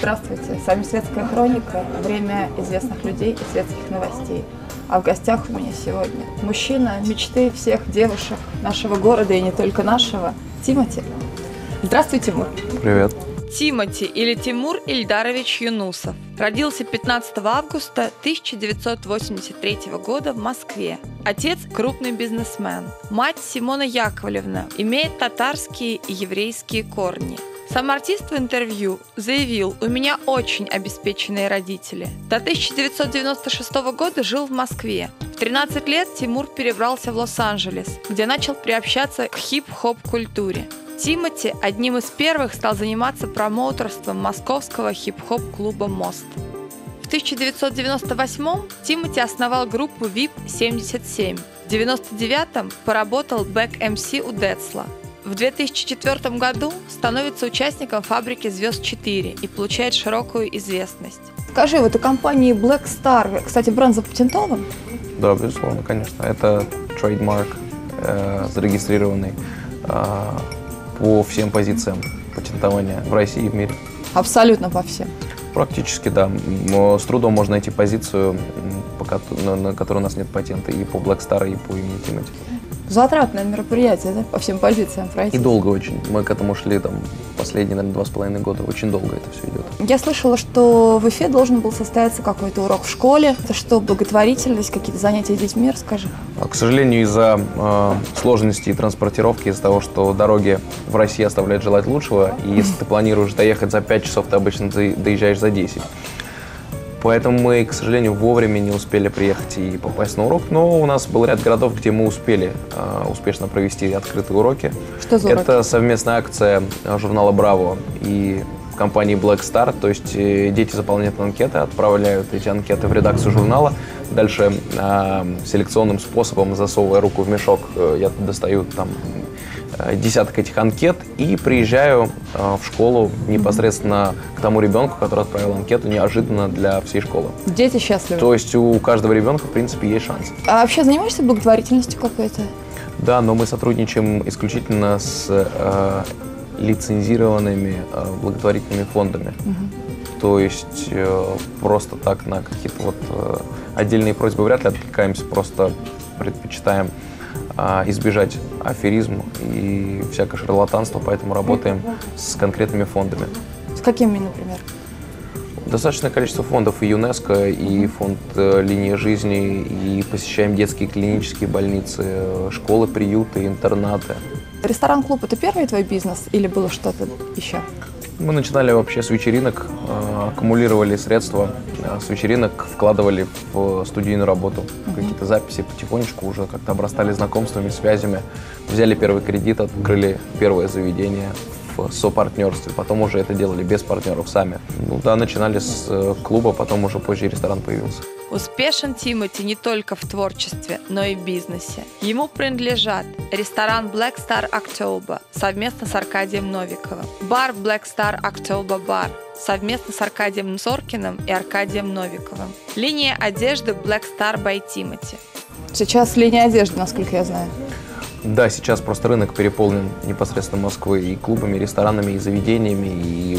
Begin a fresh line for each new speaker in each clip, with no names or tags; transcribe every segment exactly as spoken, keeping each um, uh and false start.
Здравствуйте, с вами «Светская хроника», время известных людей и светских новостей. А в гостях у меня сегодня мужчина мечты всех девушек нашего города и не только нашего, Тимати. Здравствуй, Тимур.
Привет.
Тимати или Тимур Ильдарович Юнусов родился пятнадцатого августа тысяча девятьсот восемьдесят третьего года в Москве. Отец – крупный бизнесмен. Мать Симона Яковлевна имеет татарские и еврейские корни. Сам артист в интервью заявил: «У меня очень обеспеченные родители». До тысяча девятьсот девяносто шестого года жил в Москве. В тринадцать лет Тимур перебрался в Лос-Анджелес, где начал приобщаться к хип-хоп культуре. Тимати одним из первых стал заниматься промоутерством московского хип-хоп-клуба «Мост». В тысяча девятьсот девяносто восьмом Тимати основал группу ви ай пи семьдесят семь. В девяносто девятом поработал бэк-эм си у Децла. В две тысячи четвёртом году становится участником «Фабрики звезд четыре» и получает широкую известность.
Скажи, вот у компании Black Star, кстати, бренд запатентован?
Да, безусловно, конечно. Это трейдмарк, э, зарегистрированный э, по всем позициям патентования в России и в мире.
Абсолютно по всем?
Практически, да. С трудом можно найти позицию, на которой у нас нет патента, и по Black Star, и по имени Тимати.
Затратное мероприятие, да, по всем позициям пройти.
И долго очень. Мы к этому шли там последние, наверное, два с половиной года. Очень долго это все идет.
Я слышала, что в Уфе должен был состояться какой-то урок в школе. Это что, благотворительность, какие-то занятия с детьми? Расскажи.
К сожалению, из-за э, сложностей транспортировки, из-за того, что дороги в России оставляют желать лучшего, и если ты планируешь доехать за пять часов, ты обычно доезжаешь за десять. Поэтому мы, к сожалению, вовремя не успели приехать и попасть на урок. Но у нас был ряд городов, где мы успели э, успешно провести открытые уроки.
Что за уроки?
Это совместная акция журнала «Браво» и компании Black Star. То есть э, дети заполняют анкеты, отправляют эти анкеты в редакцию журнала. Дальше э, селекционным способом, засовывая руку в мешок, э, я достаю там десяток этих анкет и приезжаю э, в школу непосредственно к тому ребенку, который отправил анкету, неожиданно для всей школы.
Дети счастливы?
То есть у каждого ребенка, в принципе, есть шанс.
А вообще занимаешься благотворительностью какой-то?
Да, но мы сотрудничаем исключительно с э, лицензированными э, благотворительными фондами. Угу. То есть э, просто так на какие-то вот э, отдельные просьбы вряд ли откликаемся, просто предпочитаем избежать аферизма и всякое шарлатанство, поэтому работаем с конкретными фондами.
С какими, например?
Достаточное количество фондов и ЮНЕСКО, и фонд «Линия жизни», и посещаем детские клинические больницы, школы, приюты, интернаты.
Ресторан-клуб – это первый твой бизнес или было что-то еще?
Мы начинали вообще с вечеринок, аккумулировали средства с вечеринок, вкладывали в студийную работу, uh-huh. какие-то записи, потихонечку уже как-то обрастали знакомствами, связями, взяли первый кредит, открыли первое заведение в сопартнерстве, потом уже это делали без партнеров сами. Ну да, начинали с клуба, потом уже позже ресторан появился.
Успешен Тимати не только в творчестве, но и в бизнесе. Ему принадлежат ресторан Black Star October совместно с Аркадием Новиковым, бар Black Star October Bar совместно с Аркадием Соркиным и Аркадием Новиковым, линия одежды Black Star by Тимати.
Сейчас линия одежды, насколько я знаю.
Да, сейчас просто рынок переполнен непосредственно Москвой и клубами, и ресторанами, и заведениями, и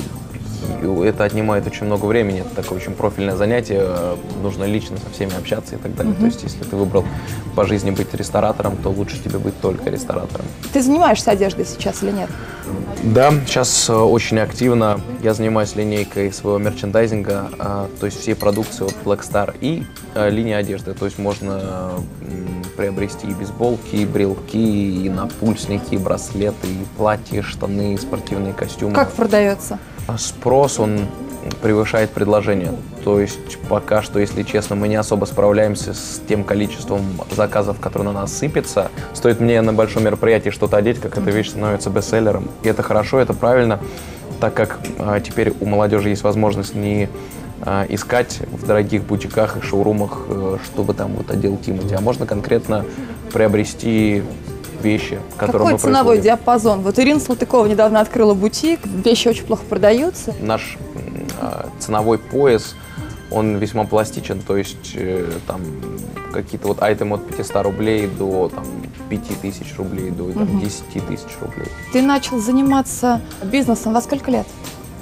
это отнимает очень много времени, это такое очень профильное занятие, нужно лично со всеми общаться и так далее. Uh-huh. То есть, если ты выбрал по жизни быть ресторатором, то лучше тебе быть только ресторатором.
Ты занимаешься одеждой сейчас или нет?
Да, сейчас очень активно я занимаюсь линейкой своего мерчендайзинга, то есть всей продукции от Black Star и линия одежды. То есть можно приобрести и бейсболки, и брелки, и напульсники, и браслеты, и платья, штаны, и спортивные костюмы.
Как продается?
Спрос, он превышает предложение. То есть пока что, если честно, мы не особо справляемся с тем количеством заказов, которые на нас сыпятся. Стоит мне на большом мероприятии что-то одеть, как эта вещь становится бестселлером. И это хорошо, это правильно, так как а, теперь у молодежи есть возможность не а, искать в дорогих бутиках и шоурумах, а, чтобы там вот одел Тимати, а можно конкретно приобрести вещи, которые
Какой ценовой диапазон? Вот Ирина Салтыкова недавно открыла бутик, вещи очень плохо продаются.
Наш э, ценовой пояс, он весьма пластичен, то есть э, там какие-то вот айтемы от пятисот рублей до там, пяти тысяч рублей, до там, десяти тысяч рублей.
Ты начал заниматься бизнесом во сколько лет?
К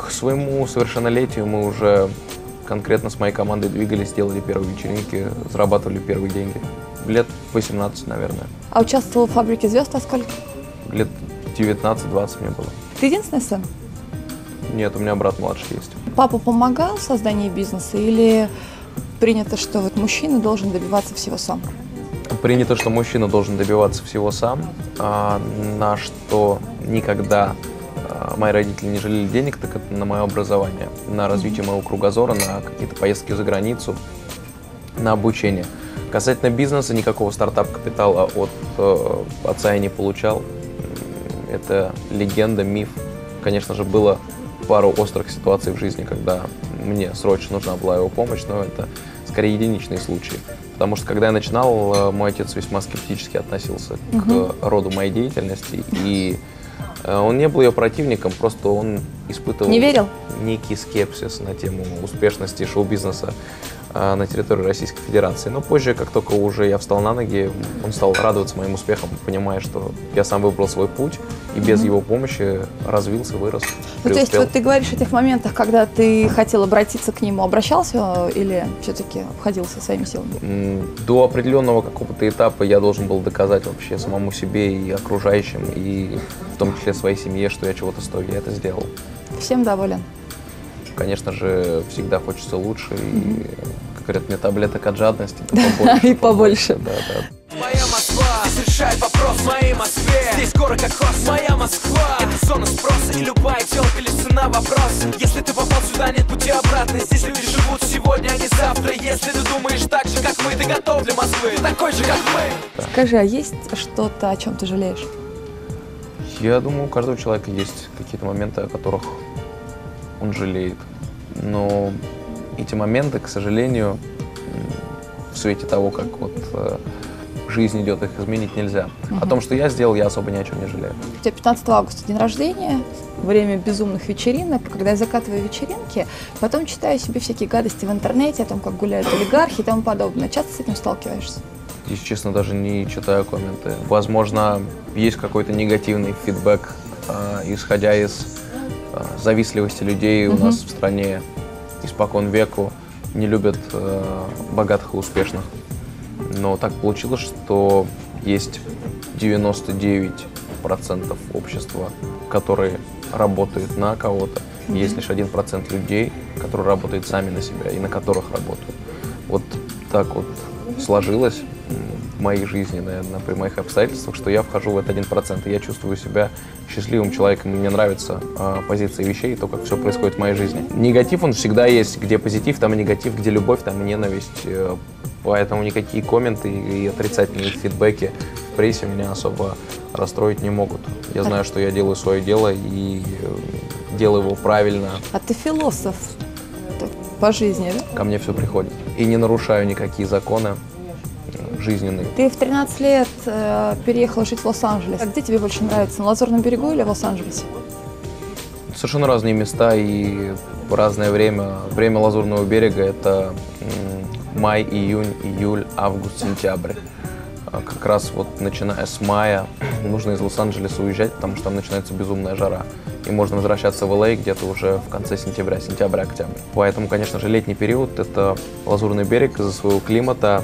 к своему совершеннолетию мы уже конкретно с моей командой двигались, делали первые вечеринки, зарабатывали первые деньги. Лет восемнадцать, наверное.
А участвовал в «Фабрике звезд» а сколько?
Лет девятнадцать-двадцать мне было.
Ты единственный сын?
Нет, у меня брат младший есть.
Папа помогал в создании бизнеса или принято, что вот мужчина должен добиваться всего сам?
Принято, что мужчина должен добиваться всего сам, а на что никогда а, мои родители не жалели денег, так это на мое образование, на развитие моего кругозора, на какие-то поездки за границу, на обучение. Касательно бизнеса, никакого стартап-капитала от э, отца я не получал. Это легенда, миф. Конечно же, было пару острых ситуаций в жизни, когда мне срочно нужна была его помощь, но это скорее единичные случаи. Потому что, когда я начинал, мой отец весьма скептически относился
угу.
к роду моей деятельности, и он не был ее противником, просто он испытывал
не верил?
некий скепсис на тему успешности шоу-бизнеса на территории Российской Федерации. Но позже, как только уже я встал на ноги, он стал радоваться моим успехам, понимая, что я сам выбрал свой путь и без mm-hmm. его помощи развился, вырос,
ну, то есть вот ты говоришь о тех моментах, когда ты хотел обратиться к нему, обращался или все-таки обходился своими силами?
До определенного какого-то этапа я должен был доказать вообще самому себе и окружающим, и в том числе своей семье, что я чего-то стою. Я это сделал.
Всем доволен?
Конечно же, всегда хочется лучше, mm-hmm. и, как говорят, мне таблеток от жадности,
побольше, и побольше.
Да, да.
Моя Москва, здесь решает вопрос в моей Москве. Здесь город как хост, моя Москва. Это зона спроса, и любая телка лишь цена вопроса. Если ты попал сюда, нет пути обратно. Здесь люди живут сегодня, а не завтра. Если ты думаешь так же, как мы, ты готов для Москвы, такой же, как мы.
Скажи, а есть что-то, о чем ты жалеешь?
Я думаю, у каждого человека есть какие-то моменты, о которых он жалеет. Но эти моменты, к сожалению, в свете того, как вот э, жизнь идет, их изменить нельзя. Угу. О том, что я сделал, я особо ни о чем не жалею.
У тебя пятнадцатого августа день рождения, время безумных вечеринок. Когда я закатываю вечеринки, потом читаю себе всякие гадости в интернете о том, как гуляют олигархи и тому подобное. Часто с этим сталкиваешься?
Если честно, даже не читаю комменты. Возможно, есть какой-то негативный фидбэк, э, исходя из завистливости людей у нас в стране испокон веку, не любят э, богатых и успешных. Но так получилось, что есть девяносто девять процентов общества, которые работают на кого-то. Mm-hmm. Есть лишь один процент людей, которые работают сами на себя и на которых работают. Вот так вот сложилось в моей жизни, наверное, при моих обстоятельствах, что я вхожу в этот один процент, и я чувствую себя счастливым человеком. Мне нравится э, позиция вещей и то, как все происходит в моей жизни. Негатив, он всегда есть. Где позитив, там и негатив, где любовь, там и ненависть. Э, поэтому никакие комменты и отрицательные фидбэки в прессе меня особо расстроить не могут. Я знаю, что я делаю свое дело и э, делаю его правильно.
А ты философ по жизни, да?
Ко мне все приходит. И не нарушаю никакие законы жизненные.
Ты в тринадцать лет э, переехал жить в Лос-Анджелес. А где тебе больше нравится, на Лазурном берегу или в Лос-Анджелесе?
Совершенно разные места и разное время. Время Лазурного берега – это май, июнь, июль, август, сентябрь. Как раз вот начиная с мая нужно из Лос-Анджелеса уезжать, потому что там начинается безумная жара. И можно возвращаться в Эл Эй где-то уже в конце сентября, сентябрь-октябрь. Поэтому, конечно же, летний период – это Лазурный берег из-за своего климата.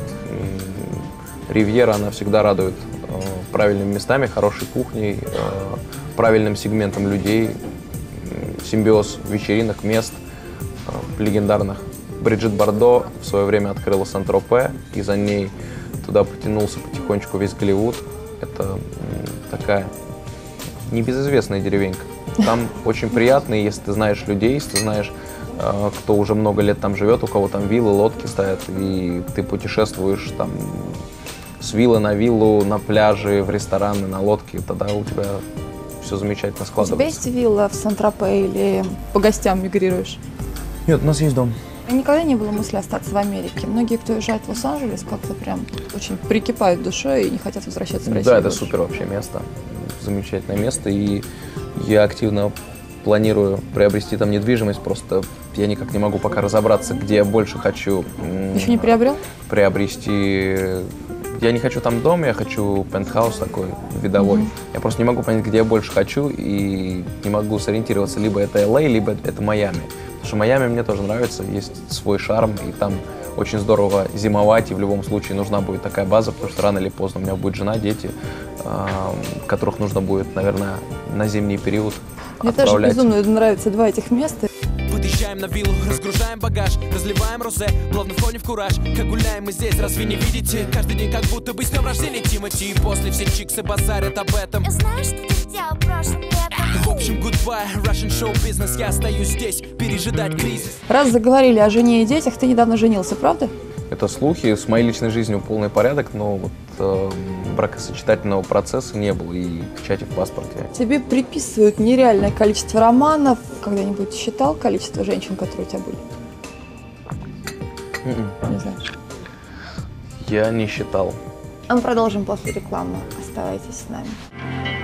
Ривьера, она всегда радует э, правильными местами, хорошей кухней, э, правильным сегментом людей, э, симбиоз вечеринок, мест э, легендарных. Бриджит Бардо в свое время открыла Сан-Тропе, и за ней туда потянулся потихонечку весь Голливуд. Это э, такая небезызвестная деревенька. Там очень приятно, если ты знаешь людей, если ты знаешь, э, кто уже много лет там живет, у кого там виллы, лодки стоят, и ты путешествуешь там с виллы на виллу, на пляже, в рестораны, на лодке, тогда у тебя все замечательно складывается.
У тебя есть вилла в Сан-Тропе или по гостям мигрируешь?
Нет, у нас есть дом.
Никогда не было мысли остаться в Америке. Многие, кто уезжает в Лос-Анджелес, как-то прям очень прикипают душой и не хотят возвращаться в Россию.
Да, это
больше.
супер вообще место, замечательное место, и я активно планирую приобрести там недвижимость, просто я никак не могу пока разобраться, где я больше хочу.
Еще не приобрел?
Приобрести. я не хочу там дом, я хочу пентхаус такой видовой. Mm-hmm. Я просто не могу понять, где я больше хочу, и не могу сориентироваться, либо это Эл Эй, либо это Майами. Потому что Майами мне тоже нравится, есть свой шарм, и там очень здорово зимовать, и в любом случае нужна будет такая база, потому что рано или поздно у меня будет жена, дети, э, которых нужно будет, наверное, на зимний период
Мне
отправлять.
тоже безумно нравятся два этих места.
Выезжаем на виллу, разгружаем багаж, разливаем розе, плавно входим в кураж. Как гуляем мы здесь, разве не видите? Каждый день как будто бы с днем рождения Тимати. И после все чиксы базарят об этом.
Я знаю, что ты сделал прошлым летом.
В общем, goodbye, Russian show business. Я остаюсь здесь, пережидать кризис.
Раз заговорили о жене и детях, ты недавно женился, правда?
Это слухи, с моей личной жизнью полный порядок, но вот э, бракосочетательного процесса не было, и печати в паспорте.
Тебе приписывают нереальное количество романов. Когда-нибудь считал количество женщин, которые у тебя были?
Mm-mm.
Не знаю.
Я не считал.
А мы продолжим после рекламы. Оставайтесь с нами.